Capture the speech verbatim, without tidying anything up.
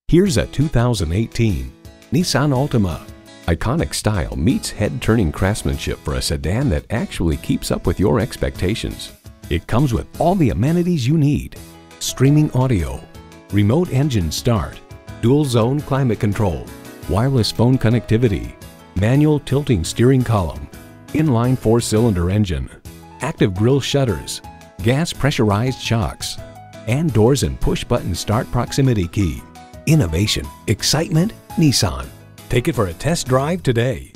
Here's a two thousand eighteen Nissan Altima. Iconic style meets head-turning craftsmanship for a sedan that actually keeps up with your expectations. It comes with all the amenities you need: streaming audio, remote engine start, dual-zone climate control, wireless phone connectivity, manual tilting steering column, inline four-cylinder engine, active grille shutters, gas pressurized shocks, and doors and push-button start proximity key. Innovation, excitement, Nissan. Take it for a test drive today.